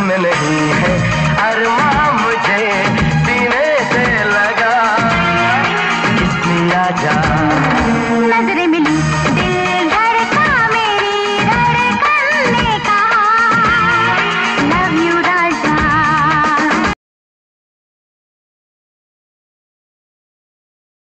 में नहीं है अरमां मुझे सीने से लगा, इसलिए आजा। नजरें मिली